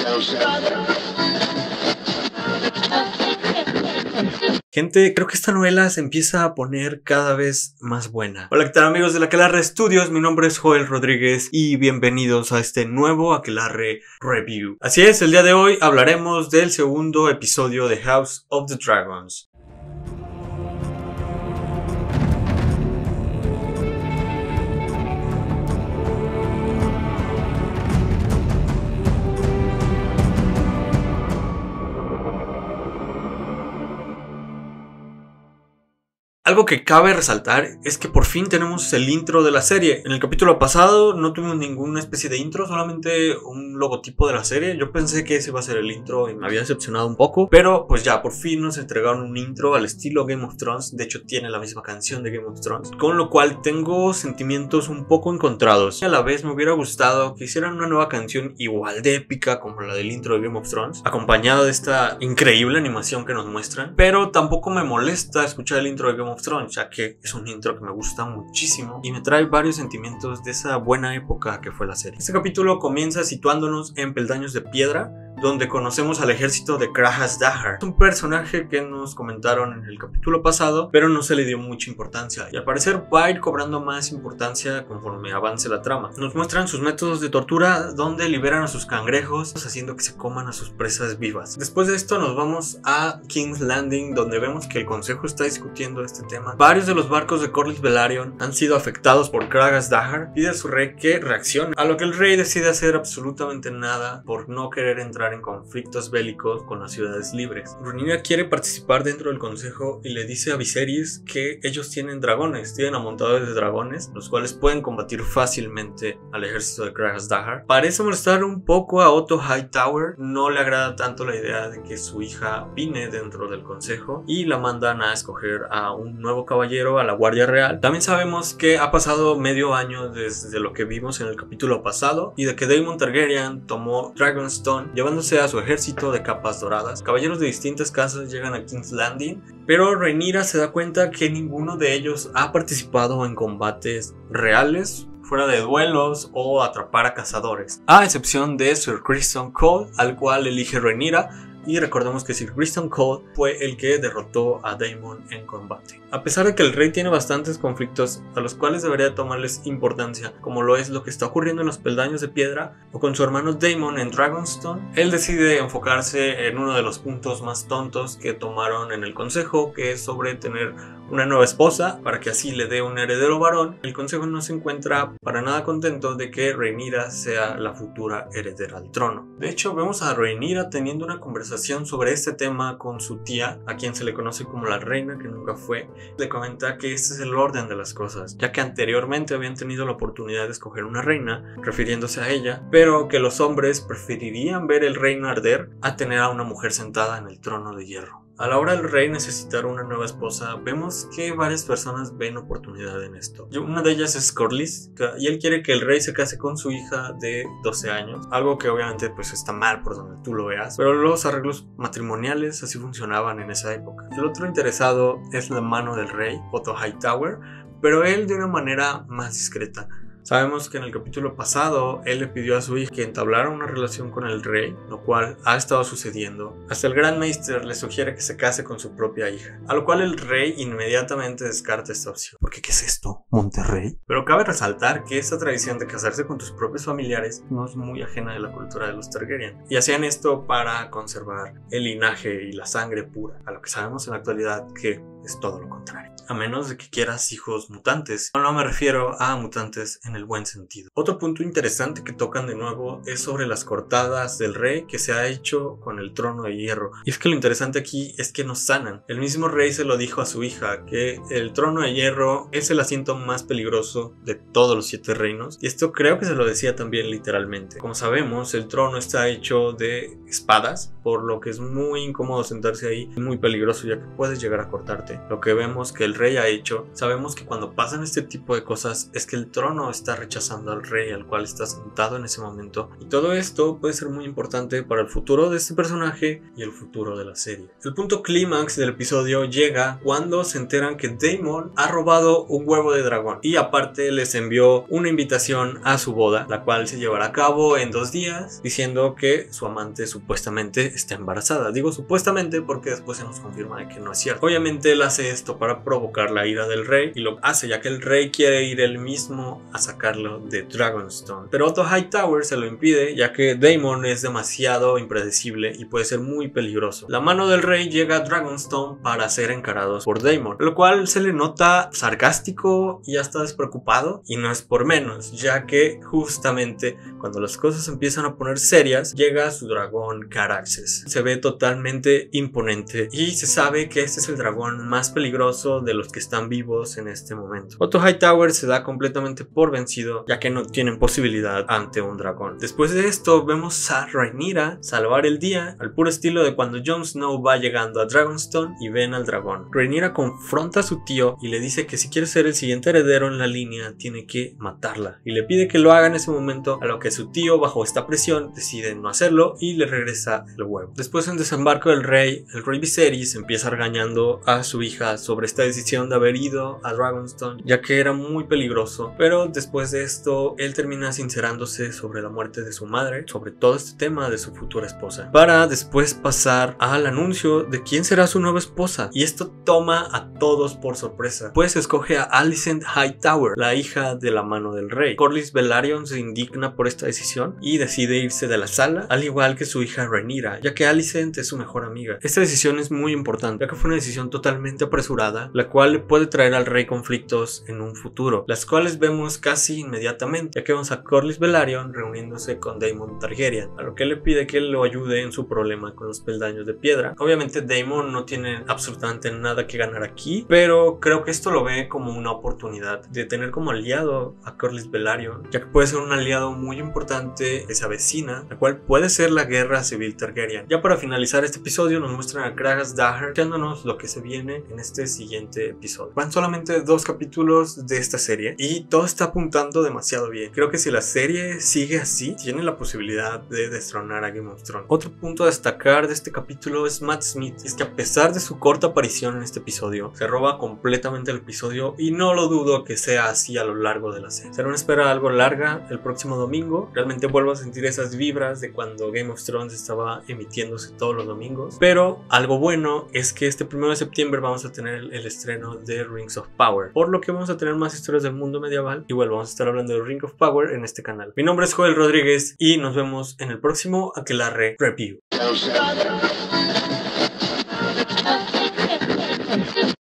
Gente, creo que esta novela se empieza a poner cada vez más buena. Hola, ¿qué tal amigos de Aquelarre Studios? Mi nombre es Joel Rodríguez y bienvenidos a este nuevo Aquelarre Review. Así es, el día de hoy hablaremos del segundo episodio de House of the Dragons. Algo que cabe resaltar es que por fin tenemos el intro de la serie. En el capítulo pasado no tuvimos ninguna especie de intro, solamente un logotipo de la serie. Yo pensé que ese iba a ser el intro y me había decepcionado un poco, pero pues ya, por fin nos entregaron un intro al estilo Game of Thrones. De hecho tiene la misma canción de Game of Thrones, con lo cual tengo sentimientos un poco encontrados. A la vez me hubiera gustado que hicieran una nueva canción igual de épica como la del intro de Game of Thrones, acompañada de esta increíble animación que nos muestran, pero tampoco me molesta escuchar el intro de Game of Thrones, ya que es un intro que me gusta muchísimo y me trae varios sentimientos de esa buena época que fue la serie. Este capítulo comienza situándonos en Peldaños de Piedra, donde conocemos al ejército de Grahas Dahar. Es un personaje que nos comentaron en el capítulo pasado, pero no se le dio mucha importancia, y al parecer va a ir cobrando más importancia conforme avance la trama. Nos muestran sus métodos de tortura, donde liberan a sus cangrejos, haciendo que se coman a sus presas vivas. Después de esto nos vamos a King's Landing, donde vemos que el consejo está discutiendo este tema. Varios de los barcos de Corlys Velaryon han sido afectados por Grahas Dahar. Pide a su rey que reaccione, a lo que el rey decide hacer absolutamente nada por no querer entrar en conflictos bélicos con las ciudades libres. Rhaenyra quiere participar dentro del consejo y le dice a Viserys que ellos tienen dragones, tienen amontadores de dragones, los cuales pueden combatir fácilmente al ejército de Grahas Dahar. Parece molestar un poco a Otto Hightower, no le agrada tanto la idea de que su hija opine dentro del consejo y la mandan a escoger a un nuevo caballero a la Guardia Real. También sabemos que ha pasado medio año desde lo que vimos en el capítulo pasado y de que Daemon Targaryen tomó Dragonstone, llevándose a su ejército de capas doradas. Caballeros de distintas casas llegan a King's Landing, pero Rhaenyra se da cuenta que ninguno de ellos ha participado en combates reales, fuera de duelos o atrapar a cazadores, a excepción de Sir Criston Cole, al cual elige Rhaenyra. Y recordemos que Sir Criston Cole fue el que derrotó a Daemon en combate. A pesar de que el rey tiene bastantes conflictos a los cuales debería tomarles importancia, como lo es lo que está ocurriendo en los Peldaños de Piedra o con su hermano Daemon en Dragonstone, él decide enfocarse en uno de los puntos más tontos que tomaron en el consejo, que es sobre tener una nueva esposa para que así le dé un heredero varón. El consejo no se encuentra para nada contento de que Rhaenyra sea la futura heredera al trono. De hecho, vemos a Rhaenyra teniendo una conversación sobre este tema con su tía, a quien se le conoce como la reina que nunca fue. Le comenta que este es el orden de las cosas, ya que anteriormente habían tenido la oportunidad de escoger una reina, refiriéndose a ella, pero que los hombres preferirían ver el reino arder a tener a una mujer sentada en el trono de hierro. A la hora del rey necesitar una nueva esposa, vemos que varias personas ven oportunidad en esto. Una de ellas es Corlys, y él quiere que el rey se case con su hija de 12 años, algo que obviamente pues está mal por donde tú lo veas, pero los arreglos matrimoniales así funcionaban en esa época. El otro interesado es la mano del rey, Otto Hightower, pero él de una manera más discreta. Sabemos que en el capítulo pasado él le pidió a su hija que entablara una relación con el rey, lo cual ha estado sucediendo. Hasta el Gran Maester le sugiere que se case con su propia hija, a lo cual el rey inmediatamente descarta esta opción. ¿Por qué? ¿Qué es esto? ¿Monterrey? Pero cabe resaltar que esta tradición de casarse con tus propios familiares no es muy ajena de la cultura de los Targaryen, y hacían esto para conservar el linaje y la sangre pura, a lo que sabemos en la actualidad que es todo lo contrario. A menos de que quieras hijos mutantes. No me refiero a mutantes en el buen sentido. Otro punto interesante que tocan de nuevo es sobre las cortadas del rey que se ha hecho con el trono de hierro. Y es que lo interesante aquí es que nos sanan. El mismo rey se lo dijo a su hija, que el trono de hierro es el asiento más peligroso de todos los 7 reinos. Y esto creo que se lo decía también literalmente. Como sabemos, el trono está hecho de espadas, por lo que es muy incómodo sentarse ahí y muy peligroso, ya que puedes llegar a cortarte. realmente lo que vemos que el rey ha hecho. Sabemos que cuando pasan este tipo de cosas es que el trono está rechazando al rey al cual está sentado en ese momento, y todo esto puede ser muy importante para el futuro de este personaje y el futuro de la serie. El punto clímax del episodio llega cuando se enteran que Daemon ha robado un huevo de dragón y aparte les envió una invitación a su boda, la cual se llevará a cabo en 2 días, diciendo que su amante supuestamente está embarazada. Digo supuestamente porque después se nos confirma de que no es cierto. Obviamente él hace esto para provocar la ira del rey, y lo hace ya que el rey quiere ir él mismo a sacarlo de Dragonstone. Pero Otto Hightower se lo impide, ya que Daemon es demasiado impredecible y puede ser muy peligroso. La mano del rey llega a Dragonstone para ser encarados por Daemon, lo cual se le nota sarcástico y hasta despreocupado, y no es por menos, ya que justamente cuando las cosas empiezan a poner serias llega su dragón Caraxes. Se ve totalmente imponente y se sabe que este es el dragón más peligroso de los que están vivos en este momento. Otto Hightower se da completamente por vencido, ya que no tienen posibilidad ante un dragón. Después de esto vemos a Rhaenyra salvar el día al puro estilo de cuando Jon Snow va llegando a Dragonstone y ven al dragón. Rhaenyra confronta a su tío y le dice que si quiere ser el siguiente heredero en la línea tiene que matarla, y le pide que lo haga en ese momento, a lo que su tío bajo esta presión decide no hacerlo y le regresa el huevo. Después en desembarco del rey, el rey Viserys empieza regañando a su hija sobre esta decisión de haber ido a Dragonstone, ya que era muy peligroso, pero después de esto él termina sincerándose sobre la muerte de su madre, sobre todo este tema de su futura esposa, para después pasar al anuncio de quién será su nueva esposa, y esto toma a todos por sorpresa, pues escoge a Alicent Hightower, la hija de la mano del rey. Corlys Velaryon se indigna por esta decisión y decide irse de la sala, al igual que su hija Rhaenyra, ya que Alicent es su mejor amiga. Esta decisión es muy importante, ya que fue una decisión totalmente apresurada, la cual le puede traer al rey conflictos en un futuro, las cuales vemos casi inmediatamente, ya que vemos a Corlys Velaryon reuniéndose con Daemon Targaryen, a lo que le pide que lo ayude en su problema con los peldaños de piedra. Obviamente Daemon no tiene absolutamente nada que ganar aquí, pero creo que esto lo ve como una oportunidad de tener como aliado a Corlys Velaryon, ya que puede ser un aliado muy importante que se avecina, la cual puede ser la guerra civil Targaryen. Ya para finalizar este episodio nos muestran a Gragas Daher echándonos lo que se viene en este siguiente episodio. Van solamente 2 capítulos de esta serie y todo está apuntando demasiado bien. Creo que si la serie sigue así, tiene la posibilidad de destronar a Game of Thrones. Otro punto a destacar de este capítulo es Matt Smith, es que a pesar de su corta aparición en este episodio, se roba completamente el episodio, y no lo dudo que sea así a lo largo de la serie. Será una espera algo larga el próximo domingo. Realmente vuelvo a sentir esas vibras de cuando Game of Thrones estaba emitiéndose todos los domingos, pero algo bueno es que este 1 de septiembre vamos a tener el estreno de Rings of Power, por lo que vamos a tener más historias del mundo medieval. Igual vamos a estar hablando de Ring of Power en este canal. Mi nombre es Joel Rodríguez y nos vemos en el próximo Aquelarre Review.